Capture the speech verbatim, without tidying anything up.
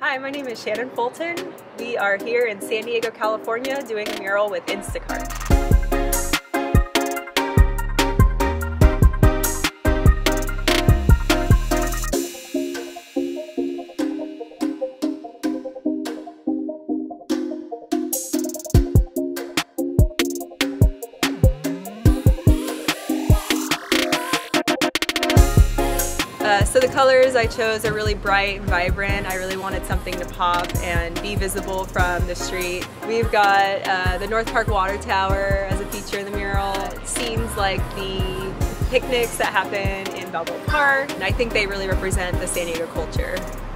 Hi, my name is Channin Fulton. We are here in San Diego, California doing a mural with Instacart. Uh, so the colors I chose are really bright and vibrant. I really wanted something to pop and be visible from the street. We've got uh, the North Park Water Tower as a feature in the mural. Scenes like the picnics that happen in Balboa Park, and I think they really represent the San Diego culture.